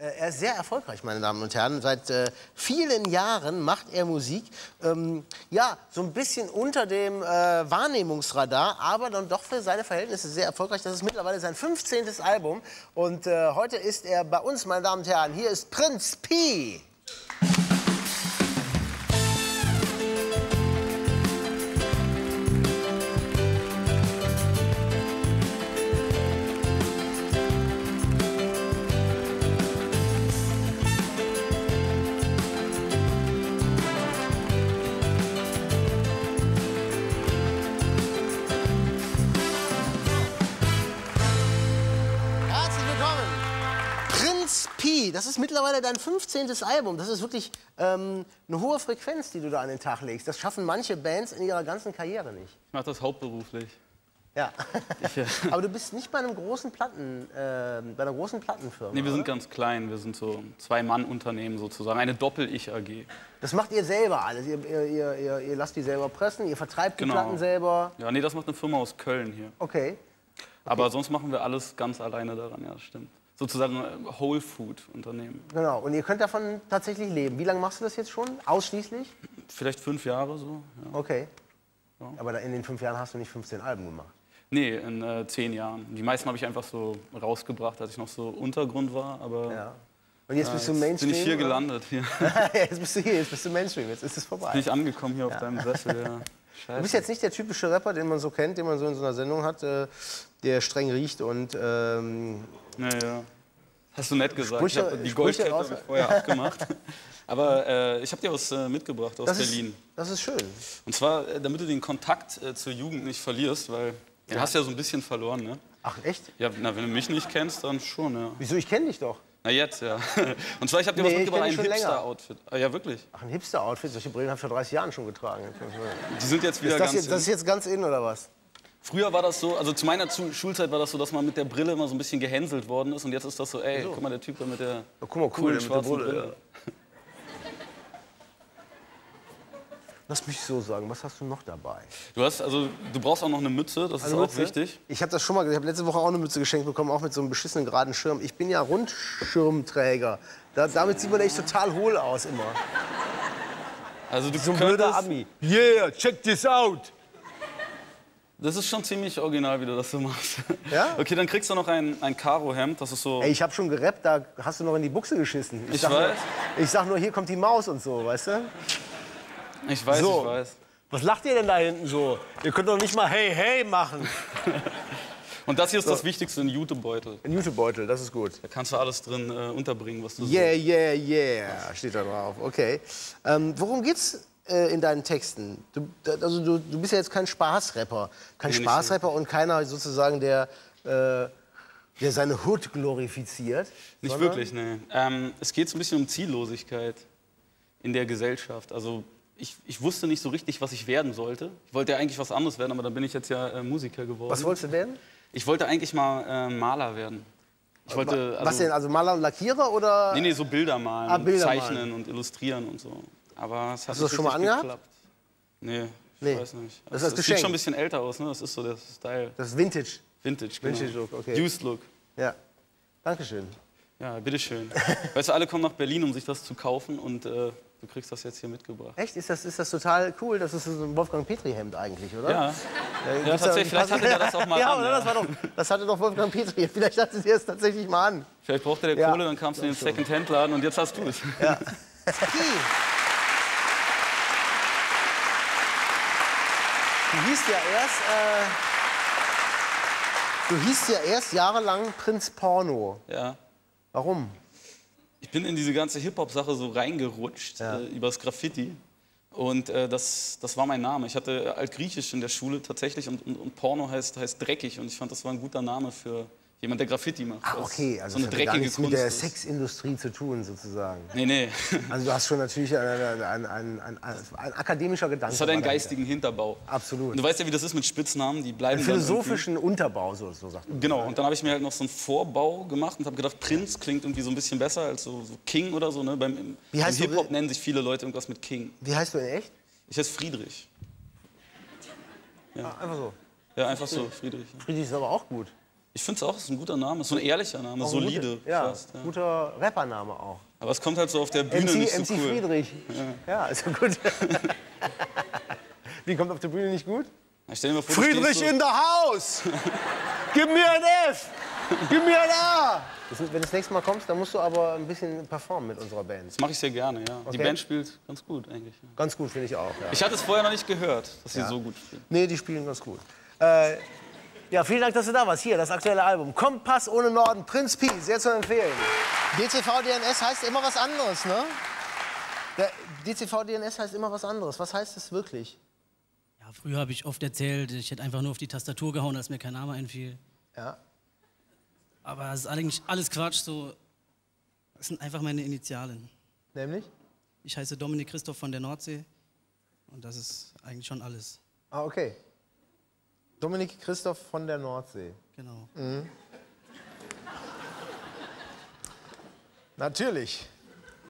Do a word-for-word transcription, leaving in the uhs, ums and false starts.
Er ist sehr erfolgreich, meine Damen und Herren. Seit äh, vielen Jahren macht er Musik. Ähm, ja, so ein bisschen unter dem äh, Wahrnehmungsradar, aber dann doch für seine Verhältnisse sehr erfolgreich. Das ist mittlerweile sein fünfzehntes Album. Und äh, heute ist er bei uns, meine Damen und Herren. Hier ist Prinz Pi. Das ist mittlerweile dein fünfzehntes Album. Das ist wirklich ähm, eine hohe Frequenz, die du da an den Tag legst. Das schaffen manche Bands in ihrer ganzen Karriere nicht. Ich mache das hauptberuflich. Ja. Ich, ja. Aber du bist nicht bei einem großen Platten, äh, bei einer großen Plattenfirma. Nee, wir oder? sind ganz klein. Wir sind so ein Zwei-Mann-Unternehmen sozusagen. Eine Doppel-Ich-A G. Das macht ihr selber alles. Ihr, ihr, ihr, ihr, ihr lasst die selber pressen, ihr vertreibt die Genau. Platten selber. Ja, nee, das macht eine Firma aus Köln hier. Okay. okay. Aber sonst machen wir alles ganz alleine daran, ja, das stimmt. Sozusagen ein Whole Food Unternehmen. Genau, und ihr könnt davon tatsächlich leben. Wie lange machst du das jetzt schon? Ausschließlich? Vielleicht fünf Jahre so. Ja. Okay. Ja. Aber in den fünf Jahren hast du nicht fünfzehn Alben gemacht? Nee, in äh, zehn Jahren. Die meisten habe ich einfach so rausgebracht, als ich noch so Untergrund war. Aber ja. Und jetzt ja, bist du jetzt Mainstream? bin ich hier oder? gelandet. Hier. Jetzt bist du hier, jetzt bist du Mainstream, jetzt ist es vorbei. Bin ich angekommen hier ja. auf deinem Sessel, ja. Scheiße. Du bist jetzt nicht der typische Rapper, den man so kennt, den man so in so einer Sendung hat, äh, der streng riecht und... Ähm, naja. Hast du nett gesagt. Sprüche, ich habe die Sprüche Goldkette hab ich vorher abgemacht. Aber äh, ich habe dir was äh, mitgebracht aus das Berlin. Ist, das ist schön. Und zwar, äh, damit du den Kontakt äh, zur Jugend nicht verlierst, weil ja. du hast ja so ein bisschen verloren, ne? Ach, echt? Ja, na, wenn du mich nicht kennst, dann schon, ja. Wieso? Ich kenne dich doch. Na jetzt, ja. Und zwar, ich habe dir nee, was mitgebracht, ein Hipster-Outfit. Ah, ja, wirklich? Ach, ein Hipster-Outfit? Solche Brillen habe ich vor dreißig Jahren schon getragen. Die sind jetzt wieder ist das ganz jetzt, Das ist jetzt ganz in, oder was? Früher war das so, also zu meiner Schulzeit war das so, dass man mit der Brille immer so ein bisschen gehänselt worden ist. Und jetzt ist das so, ey, so. guck mal, der Typ da mit der oh, guck mal, cool, coolen mit schwarzen der Brille. Brille. Lass mich so sagen, was hast du noch dabei? Du hast, also, du brauchst auch noch eine Mütze, das also ist Mütze? auch wichtig. Ich habe das schon mal, ich habe letzte Woche auch eine Mütze geschenkt bekommen, auch mit so einem beschissenen geraden Schirm. Ich bin ja Rundschirmträger. Da, damit sieht man echt total hohl aus immer. Also du so ein blöder Ami. Yeah, check this out. Das ist schon ziemlich original, wie du das so machst. Ja? Okay, dann kriegst du noch ein, ein Karo-Hemd, das ist so... Ey, ich habe schon gerappt, da hast du noch in die Buchse geschissen. Ich, ich weiß. Nur, ich sag nur, hier kommt die Maus und so, weißt du? Ich weiß, so. ich weiß. Was lacht ihr denn da hinten so? Ihr könnt doch nicht mal hey, hey machen. Und das hier ist so. Das Wichtigste, ein Jutebeutel. Ein Jutebeutel, das ist gut. Da kannst du alles drin äh, unterbringen, was du Yeah, so... yeah, yeah, steht da drauf. Okay. Ähm, worum geht's äh, in deinen Texten? Du, also du, du bist ja jetzt kein Spaßrapper. Kein nee, Spaßrapper und keiner sozusagen, der, äh, der seine Hood glorifiziert. Nicht wirklich, ne. Ähm, es geht so ein bisschen um Ziellosigkeit in der Gesellschaft. Also ich, ich wusste nicht so richtig, was ich werden sollte. Ich wollte ja eigentlich was anderes werden, aber dann bin ich jetzt ja äh, Musiker geworden. Was wolltest du werden? Ich wollte eigentlich mal äh, Maler werden. Ich wollte, also, was denn, also Maler und Lackierer oder? Nee, nee, so Bilder malen, ah, Bilder zeichnen malen. und illustrieren und so. Aber es hat hast du das nicht schon mal angehabt? geklappt. Nee, ich nee. weiß nicht. Das, das, das sieht schon ein bisschen älter aus, ne? Das ist so der Style. Das ist Vintage. Vintage, genau. Vintage Look, okay. Used Look. Ja, Dankeschön. Ja, bitteschön. Weißt du, alle kommen nach Berlin, um sich das zu kaufen und äh, du kriegst das jetzt hier mitgebracht. Echt? Ist das, ist das total cool? Das ist so ein Wolfgang Petri-Hemd eigentlich, oder? Ja, ja, ja tatsächlich. Vielleicht hatte der das auch mal ja, an. Oder? Ja, das, war doch, das hatte doch Wolfgang Petri. Vielleicht hatte sie es tatsächlich mal an. Vielleicht brauchte der ja. Kohle, dann kamst du in den Second-Hand-Laden und jetzt hast du es. Ja. Du hießt ja erst, äh, du hießt ja erst jahrelang Prinz Porno. Ja. Warum? Ich bin in diese ganze Hip-Hop-Sache so reingerutscht, ja. äh, übers Graffiti. Und äh, das, das war mein Name. Ich hatte Altgriechisch in der Schule tatsächlich und, und, und Porno heißt, heißt dreckig. Und ich fand, das war ein guter Name für jemand, der Graffiti macht. Ah, okay, also so eine das hat gar dreckige nichts Kunst mit der ist. Sexindustrie zu tun, sozusagen. Nee, nee. Also du hast schon natürlich ein, ein, ein, ein, ein akademischer Gedanke. Das hat einen geistigen Hinterbau. Absolut. Und du weißt ja, wie das ist mit Spitznamen, die bleiben einen dann philosophischen Unterbau, so, so sagt man. Genau, und dann habe ich mir halt noch so einen Vorbau gemacht und habe gedacht, Prinz klingt irgendwie so ein bisschen besser als so, so King oder so. Ne? Beim, Im Wie heißt im Hip-Hop du? nennen sich viele Leute irgendwas mit King. Wie heißt du in echt? Ich heiße Friedrich. Ja. Ah, einfach so. Ja, einfach so, Friedrich. Friedrich ist aber auch gut. Ich finde es auch, es ist ein guter Name, so ein ehrlicher Name, Auch ein solide. Gute, ja, fast, ja. guter Rappername auch. Aber es kommt halt so auf der Bühne M C, nicht so M C cool. Friedrich. Ja, ja ist ja gut. Wie kommt auf der Bühne nicht gut? Ja, stell dir mal vor, du Friedrich stehst so, in the house! Gib mir ein F! Gib mir ein A! Das ist, wenn du das nächste Mal kommst, dann musst du aber ein bisschen performen mit unserer Band. Das mache ich sehr gerne, ja. Okay. Die Band spielt ganz gut eigentlich. Ja. Ganz gut, finde ich auch. Ja. Ich hatte es vorher noch nicht gehört, dass sie Ja. so gut spielen. Nee, die spielen ganz gut. Äh, ja, vielen Dank, dass du da warst. Hier, das aktuelle Album. Kompass ohne Norden, Prinz Pi, sehr zu empfehlen. D C V D N S heißt immer was anderes, ne? Der D C V D N S heißt immer was anderes. Was heißt es wirklich? Ja, früher habe ich oft erzählt, ich hätte einfach nur auf die Tastatur gehauen, dass mir kein Name einfiel. Ja. Aber es ist eigentlich alles Quatsch, so. Das sind einfach meine Initialen. Nämlich? Ich heiße Dominik Christoph von der Nordsee und das ist eigentlich schon alles. Ah, okay. Dominik Christoph von der Nordsee. Genau. Natürlich.